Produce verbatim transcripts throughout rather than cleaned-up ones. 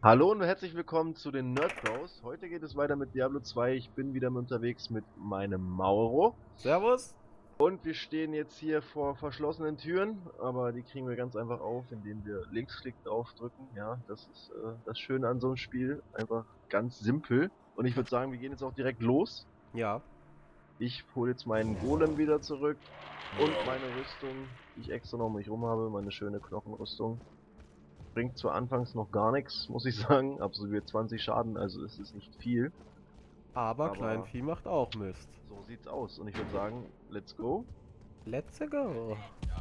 Hallo und herzlich willkommen zu den Nerd Bros. Heute geht es weiter mit Diablo zwei. Ich bin wieder unterwegs mit meinem Mauro. Servus. Und wir stehen jetzt hier vor verschlossenen Türen, aber die kriegen wir ganz einfach auf, indem wir Linksklick draufdrücken. Ja, das ist äh, das Schöne an so einem Spiel. Einfach ganz simpel. Und ich würde sagen, wir gehen jetzt auch direkt los. Ja. Ich hole jetzt meinen Golem wieder zurück und meine Rüstung, die ich extra noch um mich rum habe, meine schöne Knochenrüstung. Bringt zwar anfangs noch gar nichts, muss ich sagen, absolviert zwanzig Schaden, also es ist nicht viel. Aber, Aber Kleinvieh macht auch Mist. so sieht's aus und ich würde sagen, let's go. Let's go.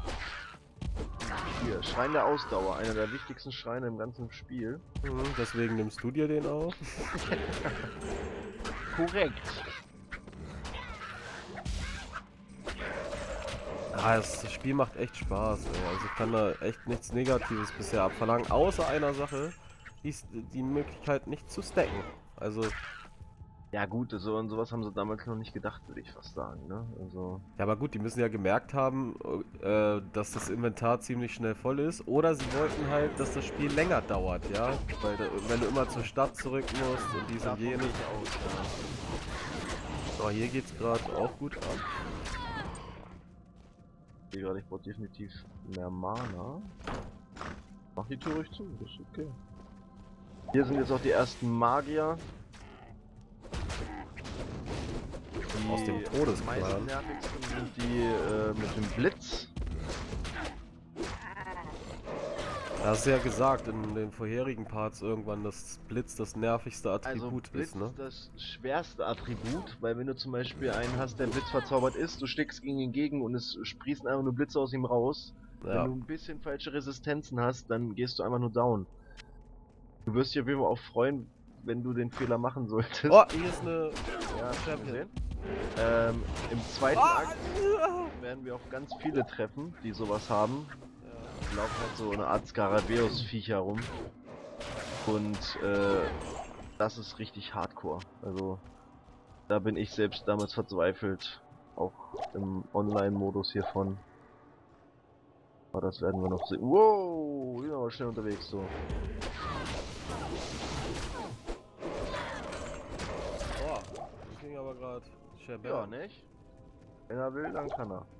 Hier, Schrein der Ausdauer, einer der wichtigsten Schreine im ganzen Spiel. Mhm, deswegen nimmst du dir den auch. Korrekt. Ah, das Spiel macht echt Spaß, ey. Also ich kann da echt nichts Negatives bisher abverlangen, außer einer Sache, die ist die Möglichkeit nicht zu stacken. Also, Ja gut, so und sowas haben sie damals noch nicht gedacht, würde ich fast sagen, ne? Also. ja, aber gut, die müssen ja gemerkt haben, äh, dass das Inventar ziemlich schnell voll ist. Oder sie wollten halt, dass das Spiel länger dauert, ja? Weil da, wenn du immer zur Stadt zurück musst und dies und Davon jenes. gehe ich aus, ja. Oh, hier geht's gerade auch gut ab. Ich sehe gerade, ich brauche definitiv mehr Mana. Mach die Tür ruhig zu, das ist okay. Hier sind jetzt auch die ersten Magier. Die Aus dem Todesklan. meisten nervigsten sind die äh, mit dem Blitz. Da hast du ja gesagt in den vorherigen Parts irgendwann, dass Blitz das nervigste Also Attribut Blitz ist, ne? ist das schwerste Attribut, weil wenn du zum Beispiel einen hast, der Blitz verzaubert ist, du stickst gegen ihn gegen und es sprießen einfach nur Blitze aus ihm raus. Ja. Wenn du ein bisschen falsche Resistenzen hast, dann gehst du einfach nur down. Du wirst dich auf jeden Fall auch freuen, wenn du den Fehler machen solltest. Oh, hier ist eine Ja, Champion. gesehen. Ähm, Im zweiten Oh, Akt werden wir auf ganz viele treffen, die sowas haben. Da laufen halt so eine Art Skarabäus-Viecher rum. Und äh, das ist richtig hardcore. Also da bin ich selbst damals verzweifelt. Auch im Online-Modus hiervon. Aber das werden wir noch sehen. Wow, wir sind aber schnell unterwegs so. Oh, das ging aber gerade. Ja, nicht? Wenn er will, dann kann er.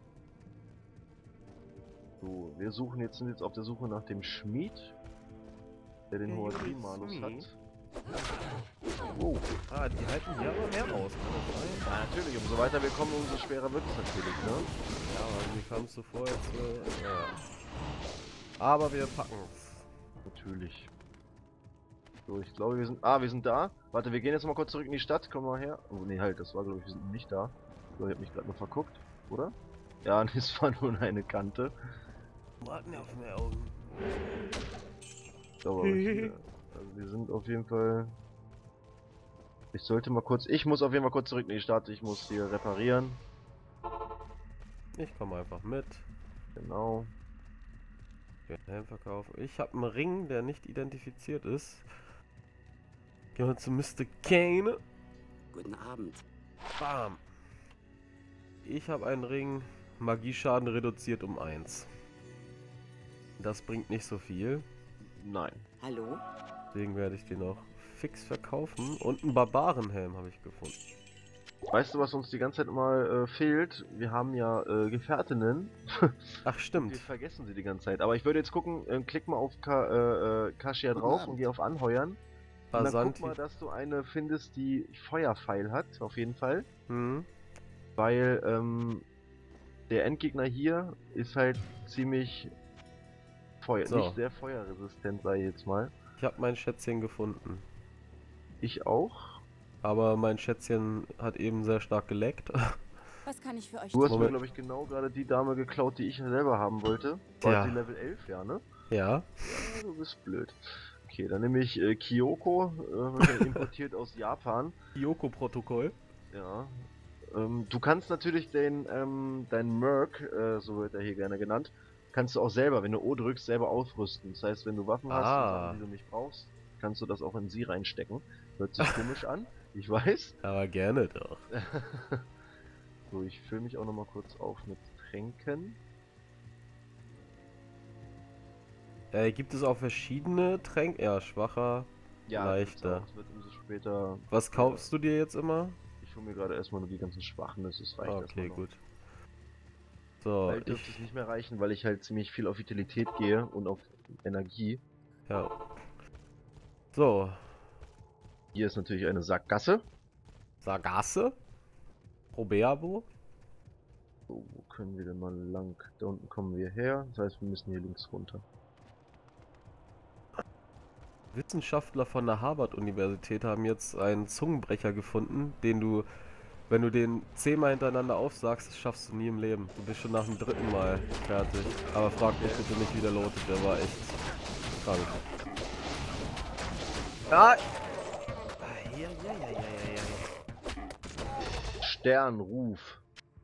So, wir suchen jetzt, sind jetzt auf der Suche nach dem Schmied, der den Der Hoadrim-Malus Schmied? hat. Wow. Ah, die halten hier aber mehr aus. Ja, natürlich, umso weiter wir kommen, umso schwerer wird es natürlich, ne? Ja, aber wie kamst du vor jetzt? Äh, ja. Aber wir packen's. Natürlich. So, ich glaube, wir sind. Ah, wir sind da. Warte, wir gehen jetzt mal kurz zurück in die Stadt. Komm mal her. Oh, nee, halt, das war, glaube ich, wir sind nicht da. Ich glaube, ich habe mich gerade nur verguckt, oder? Ja, das war nur eine Kante. Warten auf mehr Augen. So, aber hier, also wir sind auf jeden Fall. Ich sollte mal kurz. Ich muss auf jeden Fall kurz zurück in die Stadt. Ich muss hier reparieren. Ich komme einfach mit. Genau. Den Helm verkaufen. Ich habe einen Ring, der nicht identifiziert ist. Gehen wir zu Mister Kane. Guten Abend. Bam. Ich habe einen Ring. Magieschaden reduziert um eins. Das bringt nicht so viel. Nein. Hallo? Deswegen werde ich den auch fix verkaufen. Und einen Barbarenhelm habe ich gefunden. Weißt du, was uns die ganze Zeit mal äh, fehlt? Wir haben ja äh, Gefährtinnen. Ach, Wir stimmt. vergessen sie die ganze Zeit. Aber ich würde jetzt gucken, äh, klick mal auf Ka äh, äh, Kasia Guten drauf Abend. und geh auf Anheuern. Und dann guck Basanti. mal, dass du eine findest, die Feuerpfeil hat, auf jeden Fall. Hm. Weil ähm, der Endgegner hier ist halt ziemlich Feuer, So. nicht sehr feuerresistent, sag ich jetzt mal. Ich habe mein Schätzchen gefunden. Ich auch. Aber mein Schätzchen hat eben sehr stark geleckt. Was kann ich für euch Du hast tun? mir, Moment. glaube ich, genau gerade die Dame geklaut, die ich selber haben wollte. War Ja. sie Level elf, ja, ne? Ja. Ja, du bist blöd. Okay, dann nehme ich äh, Kyoko, äh, importiert aus Japan. Yoko-Protokoll. Ja. Ähm, du kannst natürlich den, ähm, dein Merc, äh, so wird er hier gerne genannt, kannst du auch selber, wenn du O drückst, selber aufrüsten. Das heißt, wenn du Waffen hast Ah. und Sachen, die du nicht brauchst, kannst du das auch in sie reinstecken. Hört sich komisch an, ich weiß. Aber gerne doch. So, ich fülle mich auch nochmal kurz auf mit Tränken. Äh, gibt es auch verschiedene Tränke? Ja, schwacher. Ja, leichter. Es wird umso später. Was kaufst du dir jetzt immer? Ich hole mir gerade erstmal nur die ganzen Schwachen, das ist reicht Okay, erstmal noch. gut. So, Bald dürfte ich... es nicht mehr reichen, weil ich halt ziemlich viel auf Vitalität gehe und auf Energie. Ja. So, Hier ist natürlich eine Sackgasse. Sargasse? Probeabo? So, wo können wir denn mal lang? Da unten kommen wir her. Das heißt, wir müssen hier links runter. Wissenschaftler von der Harvard-Universität haben jetzt einen Zungenbrecher gefunden, den du, wenn du den zehnmal hintereinander aufsagst, das schaffst du nie im Leben. Du bist schon nach dem dritten Mal fertig. Aber frag mich bitte nicht, wie der lautet, der war echt krank. Ah! Sternruf.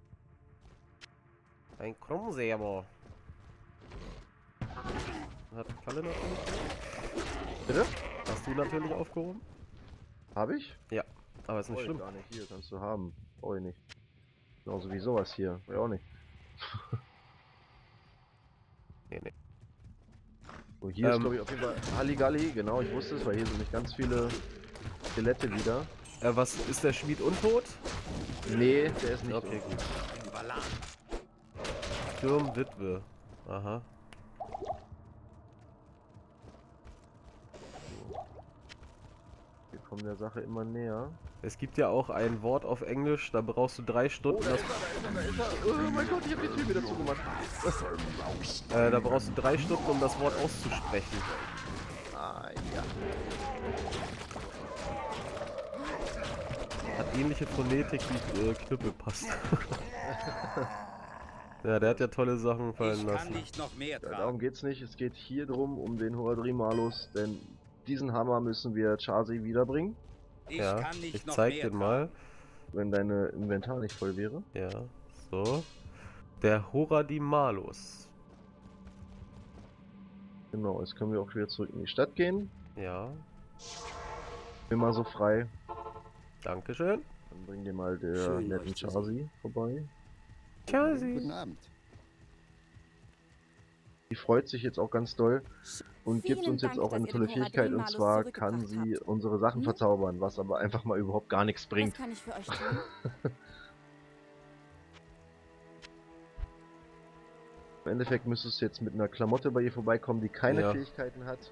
Ein Krummsäber. Hat Kalle natürlich. Bitte? Hast du natürlich aufgehoben? Habe ich? Ja, aber ist nicht Brauch ich schlimm. gar nicht. Hier kannst du haben. Brauche ich nicht. Genauso wie sowas hier. Brauch ich auch nicht. Nee, nee. So, hier ist Ähm. glaube ich auf jeden Fall Halligalli. Genau, ich wusste es, weil hier sind nämlich ganz viele Skelette wieder. Äh, was ist der Schmied untot? Nee, der ist nicht. Okay, gut. Sturmwitwe. Aha. Wir kommen der Sache immer näher. Es gibt ja auch ein Wort auf Englisch, da brauchst du drei Stunden. da ist er, da ist er, da ist er. Oh mein Gott, ich hab die Tür wieder zugemacht. Das, äh, da brauchst du drei Stunden, um das Wort auszusprechen. Ah, ja. Hat ähnliche Phonetik wie äh, Knüppelpass. Ja, der hat ja tolle Sachen fallen Ich kann lassen. nicht noch mehr Ja, tragen. darum geht's nicht. Es geht hier drum, um den Horadrimalus, denn diesen Hammer müssen wir Chasi wiederbringen, Ich Ja, kann nicht ich noch zeig mehr den tragen. mal. wenn deine Inventar nicht voll wäre. Ja, so. Der Horadimalus. Genau, jetzt können wir auch wieder zurück in die Stadt gehen. Ja, Bin mal so frei. dankeschön. Dann bring dir mal der Schön, netten euch zu Chasi vorbei. Chasi. Guten Abend. Die freut sich jetzt auch ganz doll und gibt Vielen uns jetzt Dank, auch dass eine ihr tolle den Fähigkeit, und Horadrimalus zwar zurückgebracht kann sie habt. unsere Sachen Hm? verzaubern, was aber einfach mal überhaupt gar nichts Was bringt. kann ich für euch tun? Im Endeffekt müsstest du jetzt mit einer Klamotte bei ihr vorbeikommen, die keine Ja. Fähigkeiten hat.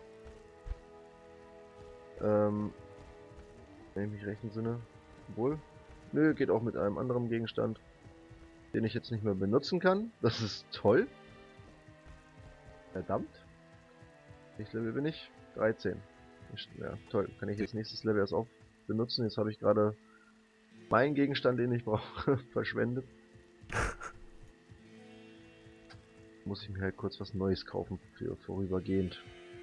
Ähm, wenn ich mich recht entsinne. Wohl. Nö, geht auch mit einem anderen Gegenstand, den ich jetzt nicht mehr benutzen kann. Das ist toll. Verdammt. Welches Level bin ich? dreizehn. Ja, toll. Kann ich jetzt nächstes Level erst auch benutzen. Jetzt habe ich gerade meinen Gegenstand, den ich brauche, verschwendet. Muss ich mir halt kurz was Neues kaufen für vorübergehend.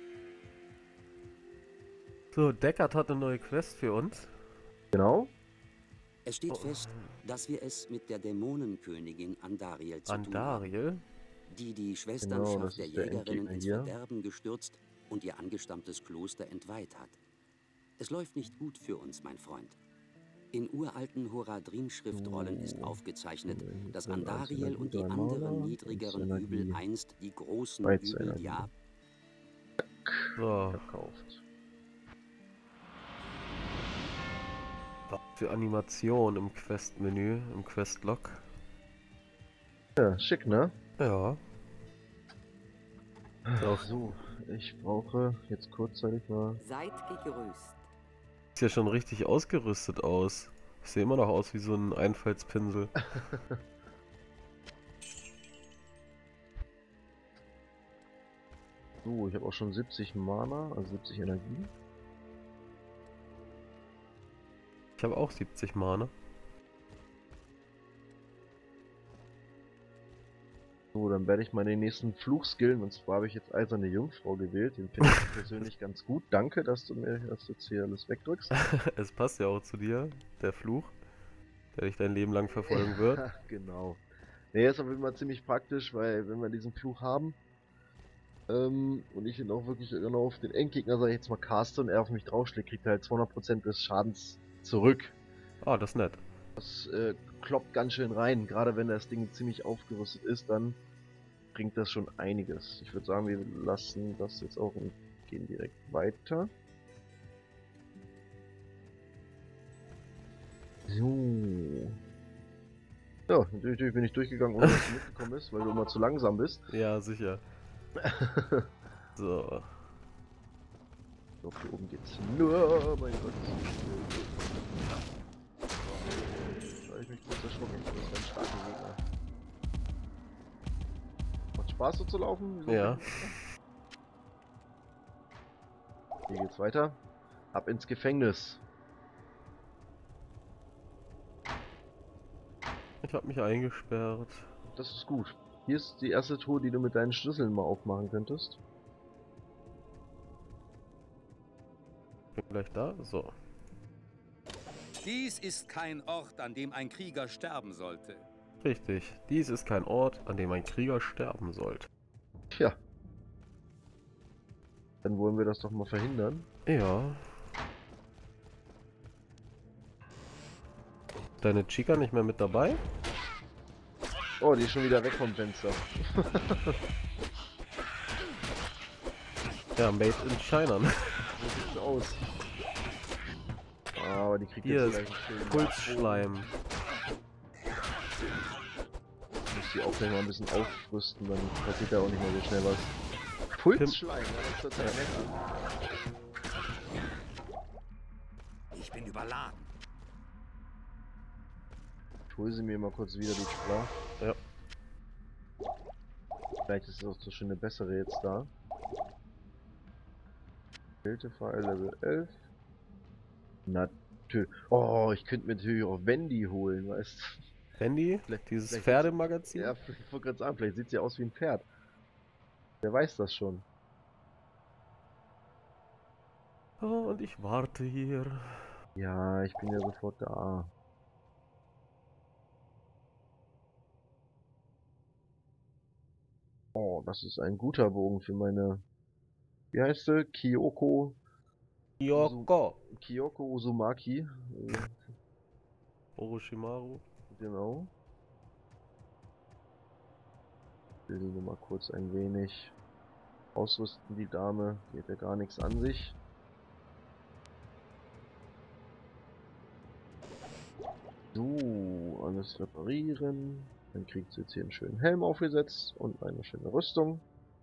So, Deckard hat eine neue Quest für uns. Genau. Es steht Oh. fest, dass wir es mit der Dämonenkönigin Andariel zu tun haben, Andariel. die die Genau, Schwesternschaft das der ist der Jägerinnen Endgegner ins hier. Verderben gestürzt und ihr angestammtes Kloster entweiht hat. Es läuft nicht gut für uns, mein Freund. In uralten Horadrim-Schriftrollen ist So. aufgezeichnet, Hier dass drin als Andariel und die Energie drei Mana, anderen als niedrigeren Energie Übel einst die großen dreizehn Übel Energie. Jab So, Verkauft. was für Animation im Quest-Menü, im Quest-Log. Ja, schick, ne? Ja. So, So, ich brauche jetzt kurzzeitig mal. Seid gegrüßt. sieht ja schon richtig ausgerüstet aus. Ich sehe immer noch aus wie so ein Einfallspinsel. So, ich habe auch schon siebzig Mana, also siebzig Energie. Ich habe auch siebzig Mana. So, dann werde ich mal den nächsten Fluch skillen, und zwar habe ich jetzt Eiserne Jungfrau gewählt. Den finde ich persönlich ganz gut. Danke, dass du mir das jetzt hier alles wegdrückst. Es passt ja auch zu dir, der Fluch, der dich dein Leben lang verfolgen wird. Ja, genau. Nee, ist aber immer ziemlich praktisch, weil wenn wir diesen Fluch haben ähm, und ich ihn auch wirklich genau auf den Endgegner, sag ich jetzt mal, caste und er auf mich draufschlägt, kriegt er halt zweihundert Prozent des Schadens zurück. Ah, das ist nett. Das äh, kloppt ganz schön rein. Gerade wenn das Ding ziemlich aufgerüstet ist, dann bringt das schon einiges. Ich würde sagen, wir lassen das jetzt auch und gehen direkt weiter. Ja, natürlich bin ich durchgegangen, ohne dass du mitgekommen bist, weil du immer zu langsam bist. Ja, sicher. So. Ich glaube, hier oben geht's nur. Mein Gott. Da habe ich mich kurz erschrocken. Das ist ein starker Gegner. Macht Spaß so zu laufen? So Ja. Hier geht's weiter. Ab ins Gefängnis. Ich habe mich eingesperrt. Das ist gut. Hier ist die erste Truhe, die du mit deinen Schlüsseln mal aufmachen könntest. Bin gleich da. So. Dies ist kein Ort, an dem ein Krieger sterben sollte. Richtig. Dies ist kein Ort, an dem ein Krieger sterben sollte. Tja. Dann wollen wir das doch mal verhindern. Ja. Deine Chica nicht mehr mit dabei? Oh, die ist schon wieder weg vom Fenster. Ja, made in China. Ne? So sieht's aus. Ah, aber die kriegt Hier jetzt ist gleich einen schönen Pulsschleim. Ich muss die auch gleich mal ein bisschen aufrüsten, dann passiert ja auch nicht mehr so schnell was. Pulsschleim, ja, das hört sich nett an. Ich bin überladen. Ich hole sie mir mal kurz wieder, die Klar. Ja. Vielleicht ist auch so schön eine bessere jetzt da. Kältefall Level elf. Natürlich. Oh, ich könnte mir natürlich auch Wendy holen, weißt du? Handy? Vielleicht- Dieses vielleicht- Pferdemagazin? Ja, ich wollte gerade sagen, vielleicht sieht sie aus wie ein Pferd. Wer weiß das schon. Oh, und ich warte hier. Ja, ich bin ja sofort da. Oh, das ist ein guter Bogen für meine... Wie heißt sie? Kyoko... Yoko. Kyoko Uzumaki. Äh, Orochimaru. genau. Ich will sie nur mal kurz ein wenig ausrüsten, die Dame. Die hat ja gar nichts an sich. So, alles reparieren. Dann kriegt sie jetzt hier einen schönen Helm aufgesetzt und eine schöne Rüstung.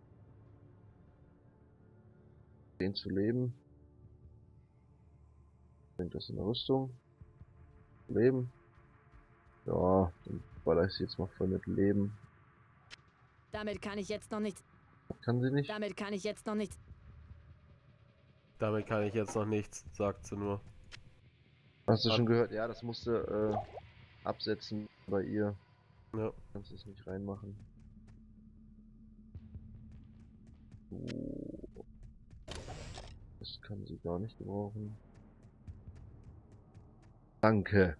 Den zu leben. Bringt das in der Rüstung. Leben. Ja, dann baller ich sie jetzt mal voll mit Leben. Damit kann ich jetzt noch nichts. Kann sie nicht? Damit kann ich jetzt noch nichts. Damit kann ich jetzt noch nichts, sagt sie nur. Hast du Ab- schon gehört? Ja, das musste äh, absetzen bei ihr. Ja. Kannst es nicht reinmachen. So. Das kann sie gar nicht gebrauchen. Danke.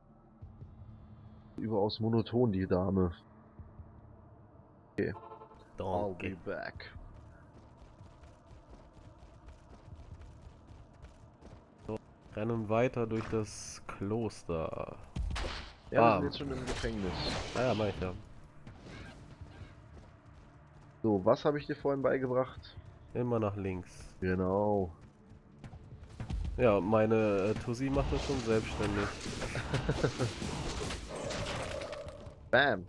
Überaus monoton, die Dame. I'll be Danke. back. Rennen weiter durch das Kloster. Ja, wir Ah. sind jetzt schon im Gefängnis. Ah ja, mach ich ja. So, was habe ich dir vorhin beigebracht? Immer nach links. Genau. Ja, meine äh, Tussi macht das schon selbstständig. Bam.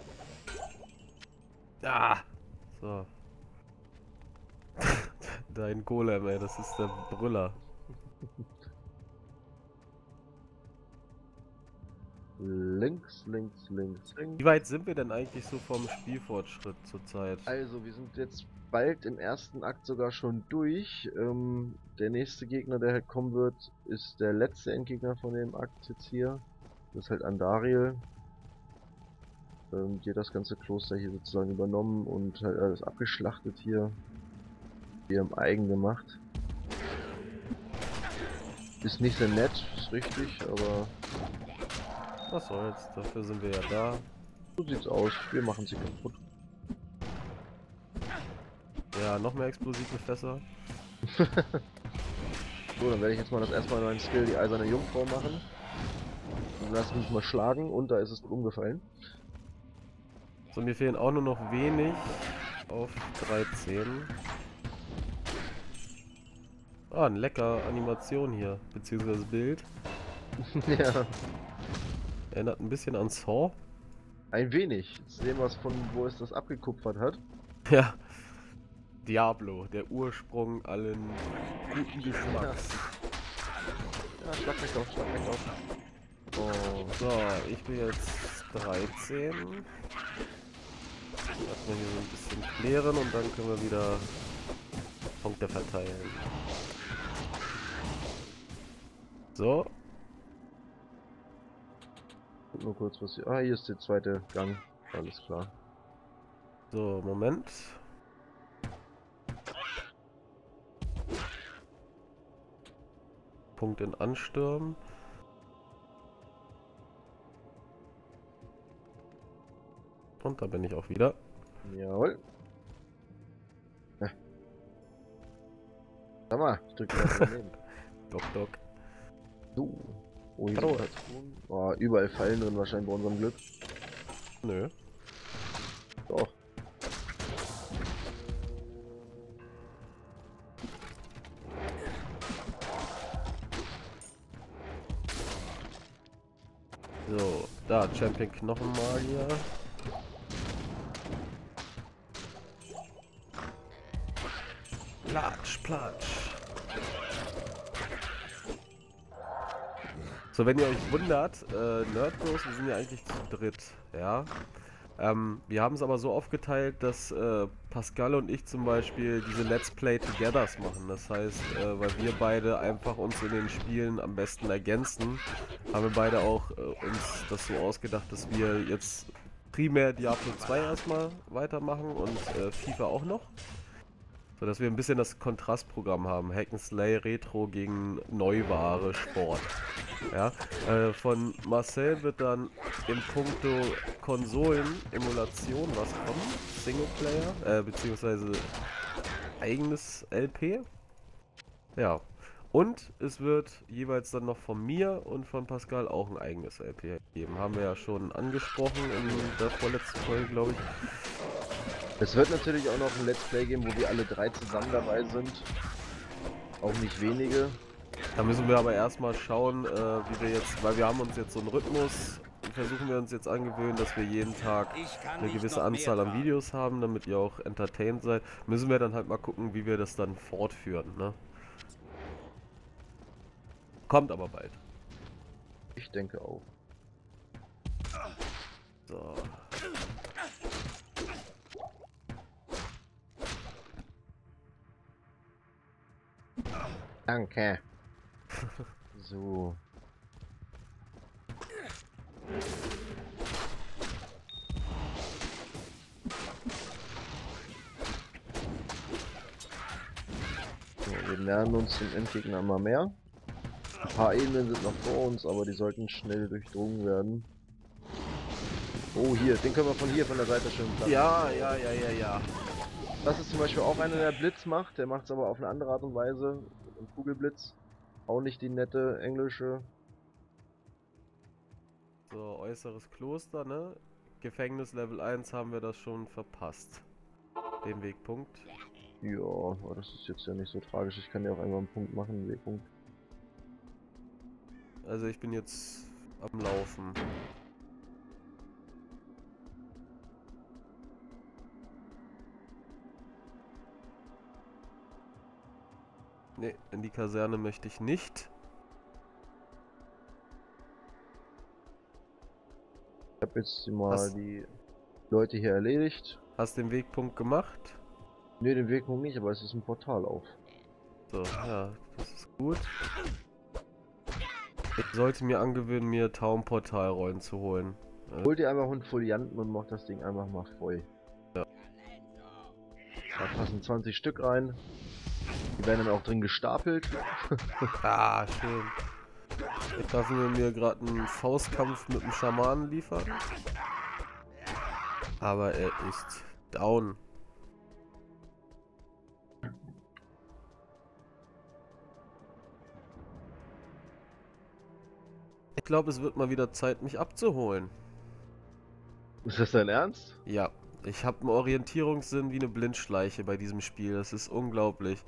Ah! So. Dein Golem, ey, das ist der Brüller. Links, links, links, links. Wie weit sind wir denn eigentlich so vom Spielfortschritt zurzeit? Also, wir sind jetzt bald im ersten Akt sogar schon durch. Ähm, der nächste Gegner, der halt kommen wird, ist der letzte Endgegner von dem Akt jetzt hier. Das ist halt Andariel. Ähm, die hat das ganze Kloster hier sozusagen übernommen und halt alles abgeschlachtet hier. Ihrem eigen gemacht. Ist nicht sehr nett, ist richtig, aber Was soll's, dafür sind wir ja da. so sieht's aus. Wir machen sie kaputt. Ja, noch mehr explosive Fässer. So, dann werde ich jetzt mal das erstmal meinen Skill, die eiserne Jungfrau machen. Und lass mich mal schlagen und da ist es umgefallen. So, mir fehlen auch nur noch wenig auf dreizehn. Ah, ein lecker Animation hier, beziehungsweise Bild. Ja. Erinnert ein bisschen an Saw. Ein wenig. Jetzt sehen wir es von, wo es das abgekupfert hat. Ja. Diablo, der Ursprung allen guten Geschmacks. Ja, schlag mich auf, schlag mich auf. Oh, So, ich bin jetzt dreizehn. Lass mal hier so ein bisschen klären und dann können wir wieder Punkte verteilen. So. guck nur kurz, was hier. Ah, hier ist der zweite Gang. Alles klar. So, Moment. Punkt in Anstürmen. Und da bin ich auch wieder. Jawohl. Ja. Sag mal, ich drücke mal daneben. Doc, doc. So. Oh, hier Hallo. sind Patronen. Oh, überall Fallen drin wahrscheinlich bei unserem Glück. Nö. Doch. So, da, Champion Knochenmagier. Platsch, platsch. So, wenn ihr euch wundert, äh, Nerdbros, wir sind ja eigentlich zu dritt, ja. Ähm, wir haben es aber so aufgeteilt, dass äh, Pascal und ich zum Beispiel diese Let's Play Togethers machen. Das heißt, äh, weil wir beide einfach uns in den Spielen am besten ergänzen, haben wir beide auch äh, uns das so ausgedacht, dass wir jetzt primär Diablo zwei erstmal weitermachen und äh, FIFA auch noch. So dass wir ein bisschen das Kontrastprogramm haben. Hack'n'Slay Retro gegen Neuware Sport. Ja, äh, von Marcel wird dann in puncto Konsolen-Emulation was kommen. Singleplayer, äh, beziehungsweise eigenes L P. Ja. Und es wird jeweils dann noch von mir und von Pascal auch ein eigenes L P geben. Haben wir ja schon angesprochen in der vorletzten Folge, glaube ich. Es wird natürlich auch noch ein Let's Play geben, wo wir alle drei zusammen dabei sind. Auch nicht wenige. Da müssen wir aber erstmal schauen, äh, wie wir jetzt, weil wir haben uns jetzt so einen Rhythmus, versuchen wir uns jetzt angewöhnen, dass wir jeden Tag Ich kann eine nicht gewisse noch Anzahl mehr an tragen. Videos haben, damit ihr auch entertained seid. Müssen wir dann halt mal gucken, wie wir das dann fortführen, ne? Kommt aber bald. Ich denke auch. So. Danke. So. So, wir nähern uns dem Endgegner immer mehr. Ein paar Ebenen sind noch vor uns, aber die sollten schnell durchdrungen werden. Oh, hier, den können wir von hier, von der Seite schön platt. Ja, ja, ja, ja, ja. Das ist zum Beispiel auch einer, der Blitz macht. Der macht es aber auf eine andere Art und Weise. Mit einem Kugelblitz. Auch nicht die nette englische. So, äußeres Kloster, ne? Gefängnis Level eins haben wir das schon verpasst. Den Wegpunkt. Ja, aber das ist jetzt ja nicht so tragisch. Ich kann ja auch einmal einen Punkt machen, einen Wegpunkt. Also ich bin jetzt am Laufen. Ne, in die Kaserne möchte ich nicht. Ich habe jetzt mal Was? die Leute hier erledigt. Hast den Wegpunkt gemacht? Ne, den Wegpunkt nicht, aber es ist ein Portal auf. So, ja, das ist gut. Ich sollte mir angewöhnen, mir Taumportalrollen zu holen. Hol dir einfach einen Folianten und mach das Ding einfach mal voll. Ja. Da passen zwanzig Stück rein. Die werden dann auch drin gestapelt. Ah, schön. Jetzt dürfen wir mir gerade einen Faustkampf mit dem Schamanen liefern. Aber er ist down. Ich glaube, es wird mal wieder Zeit, mich abzuholen. Ist das dein Ernst? Ja, ich habe einen Orientierungssinn wie eine Blindschleiche bei diesem Spiel. Das ist unglaublich.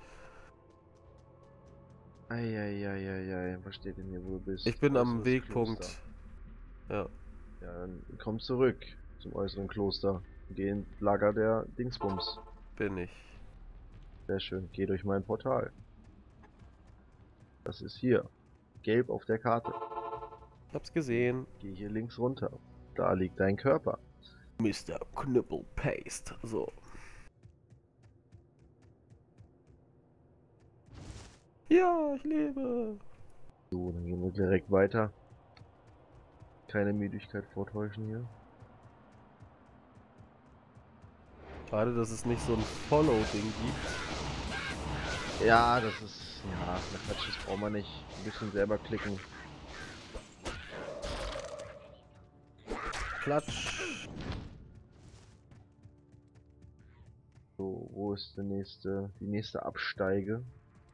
Eieieiei, was steht denn hier, wo du bist? Ich bin am Äußeres Wegpunkt. Kloster. Ja. Ja, dann komm zurück. zum äußeren Kloster. Geh ins Lager der Dingsbums. Bin ich. Sehr schön. Geh durch mein Portal. Das ist hier. Gelb auf der Karte. Ich hab's gesehen. Geh hier links runter. Da liegt dein Körper. Mister Knüppel Paste. So. Ja, ich lebe. So, dann gehen wir direkt weiter. Keine Müdigkeit vortäuschen hier. Schade, dass es nicht so ein Follow-Ding gibt. Ja, das ist... Ja, Quatsch, das braucht man nicht. Ein bisschen selber klicken. Klatsch. So, wo ist der nächste... Die nächste Absteige?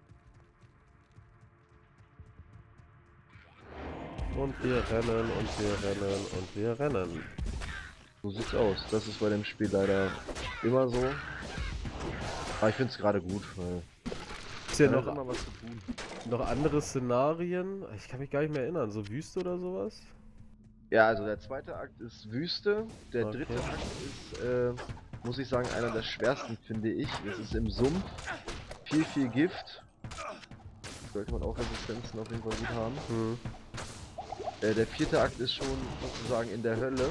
Und wir rennen und wir rennen und wir rennen. So sieht's aus. Das ist bei dem Spiel leider immer so. Aber ich find's gerade gut, weil... Ist ja man hat noch, immer was zu tun. noch andere Szenarien. Ich kann mich gar nicht mehr erinnern. So Wüste oder sowas? Ja, also der zweite Akt ist Wüste. Der Okay. dritte Akt ist, äh, muss ich sagen, einer der schwersten, finde ich. Es ist im Sumpf. Viel, viel Gift. Sollte man auch Resistenzen auf jeden Fall gut haben. Hm. Äh, der vierte Akt ist schon sozusagen in der Hölle.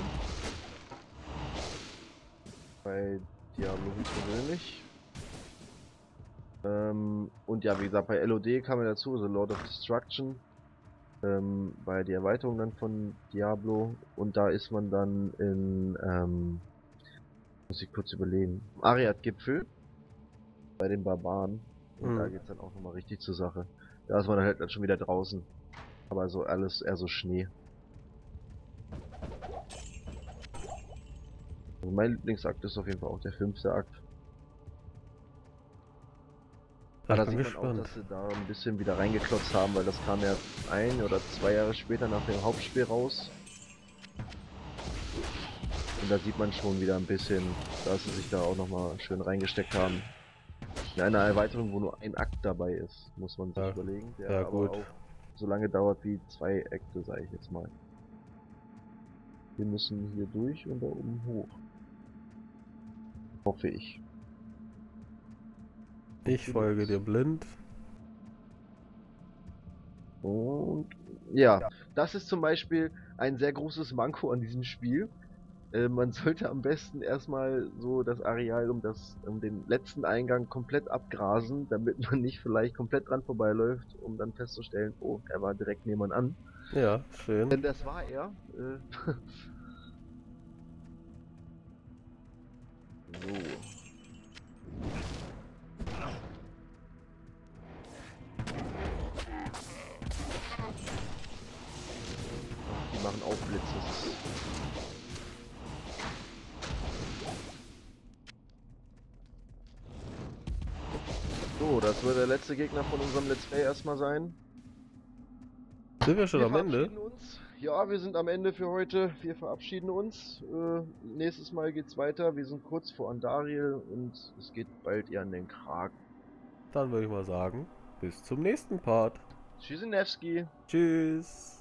Bei Diablo persönlich. Ähm, und ja, wie gesagt, bei L O D kam er dazu, also Lord of Destruction. Ähm, bei die Erweiterung dann von Diablo. Und da ist man dann in, ähm, muss ich kurz überlegen, Ariad-Gipfel. Bei den Barbaren. Und Hm. da geht's dann auch nochmal richtig zur Sache. Da ist man halt dann schon wieder draußen. Aber so alles eher so Schnee. Also mein Lieblingsakt ist auf jeden Fall auch der fünfte Akt. Ja, Aber ich da bin sieht man auch, gespannt. dass sie da ein bisschen wieder reingeklotzt haben, weil das kam ja ein oder zwei Jahre später nach dem Hauptspiel raus. Und da sieht man schon wieder ein bisschen, dass sie sich da auch nochmal schön reingesteckt haben. In einer Erweiterung, wo nur ein Akt dabei ist, muss man sich Ja. überlegen. Der Ja, aber gut. auch so lange dauert wie zwei Akte, sage ich jetzt mal. Wir müssen hier durch und da oben hoch. Hoffe ich. Ich folge dir blind. Und ja, das ist zum Beispiel ein sehr großes Manko an diesem Spiel. Äh, man sollte am besten erstmal so das Areal um das um den letzten Eingang komplett abgrasen, damit man nicht vielleicht komplett dran vorbeiläuft, um dann festzustellen, oh, er war direkt nebenan. Ja, schön. Denn das war er. Äh so. Die machen auch Blitz. Das ist so, das wird der letzte Gegner von unserem Let's Play erstmal sein. Sind wir schon Wir am Ende? verabschieden uns. Ja, wir sind am Ende für heute. Wir verabschieden uns. Äh, nächstes Mal geht's weiter. Wir sind kurz vor Andariel und es geht bald ihr an den Kragen. Dann würde ich mal sagen, bis zum nächsten Part. Tschüssinewski. Tschüss.